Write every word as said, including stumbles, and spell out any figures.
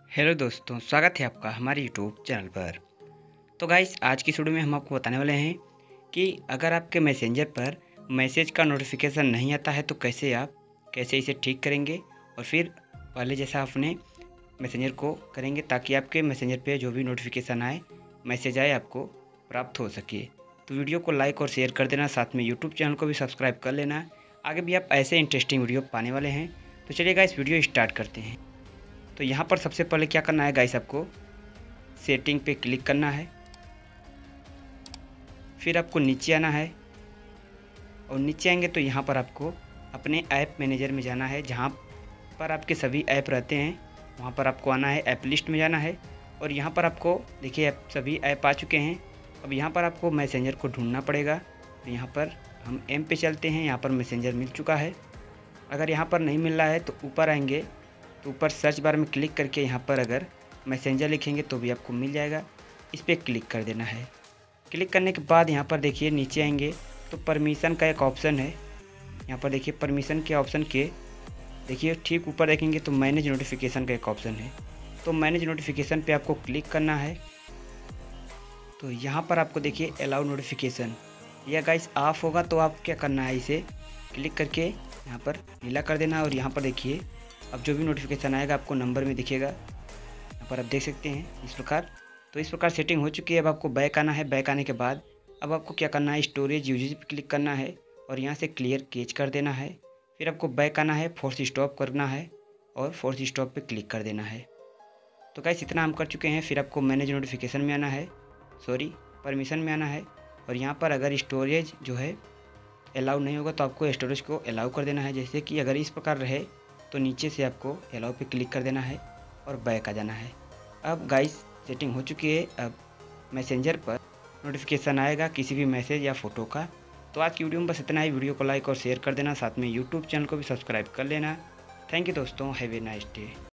Hello दोस्तों, स्वागत है आपका हमारे यूट्यूब चैनल पर। तो गाइस, आज की वीडियो में हम आपको बताने वाले हैं कि अगर आपके मैसेंजर पर मैसेज का नोटिफिकेशन नहीं आता है तो कैसे आप कैसे इसे ठीक करेंगे और फिर पहले जैसा अपने मैसेंजर को करेंगे ताकि आपके मैसेंजर पे जो भी नोटिफिकेशन आए, मैसेज आए, आपको प्राप्त हो सके। तो वीडियो को लाइक और शेयर कर देना, साथ में यूट्यूब चैनल को भी सब्सक्राइब कर लेना। आगे भी आप ऐसे इंटरेस्टिंग वीडियो पाने वाले हैं। तो चलिए गाइस, वीडियो स्टार्ट करते हैं। तो यहाँ पर सबसे पहले क्या करना है गाइस, आपको सेटिंग पे क्लिक करना है। फिर आपको नीचे आना है और नीचे आएंगे तो यहाँ पर आपको अपने ऐप मैनेजर में जाना है। जहाँ पर आपके सभी ऐप रहते हैं वहाँ पर आपको आना है, ऐप लिस्ट में जाना है। और यहाँ पर आपको देखिए ऐप सभी ऐप आ चुके हैं। अब यहाँ पर आपको मैसेंजर को ढूंढना पड़ेगा। तो यहाँ पर हम एम पे चलते हैं। यहाँ पर मैसेंजर मिल चुका है। अगर यहाँ पर नहीं मिल रहा है तो ऊपर आएंगे तो ऊपर सर्च बार में क्लिक करके यहाँ पर अगर मैसेंजर लिखेंगे तो भी आपको मिल जाएगा। इस पर क्लिक कर देना है। क्लिक करने के बाद यहाँ पर देखिए नीचे आएंगे तो परमिशन का एक ऑप्शन है। यहाँ पर देखिए परमिशन के ऑप्शन के देखिए ठीक ऊपर देखेंगे तो मैनेज नोटिफिकेशन का एक ऑप्शन है। तो मैनेज नोटिफिकेशन पे आपको क्लिक करना है। तो यहाँ पर आपको देखिए अलाउ नोटिफिकेशन, यह गाइस ऑफ होगा तो आप क्या करना है, इसे क्लिक करके यहाँ पर नीला कर देना। और यहाँ पर देखिए अब जो भी नोटिफिकेशन आएगा आपको नंबर में दिखेगा। यहाँ पर आप देख सकते हैं इस प्रकार। तो इस प्रकार सेटिंग हो चुकी है। अब आपको बैक आना है। बैक आने के बाद अब आपको क्या करना है, स्टोरेज यूजेज पर क्लिक करना है और यहाँ से क्लियर कैच कर देना है। फिर आपको बैक आना है, फोर्स स्टॉप करना है और फोर्स स्टॉप पे क्लिक कर देना है। तो गाइस इतना हम कर चुके हैं। फिर आपको मैनेज नोटिफिकेशन में आना है, सॉरी परमिशन में आना है। और यहाँ पर अगर स्टोरेज जो है अलाउ नहीं होगा तो आपको स्टोरेज को अलाउ कर देना है। जैसे कि अगर इस प्रकार रहे तो नीचे से आपको अलाउ पे क्लिक कर देना है और बैक आ जाना है। अब गाइस सेटिंग हो चुकी है। अब मैसेंजर पर नोटिफिकेशन आएगा किसी भी मैसेज या फ़ोटो का। तो आज की वीडियो में बस इतना ही। वीडियो को लाइक और शेयर कर देना, साथ में यूट्यूब चैनल को भी सब्सक्राइब कर लेना। थैंक यू दोस्तों, हैव ए नाइस डे।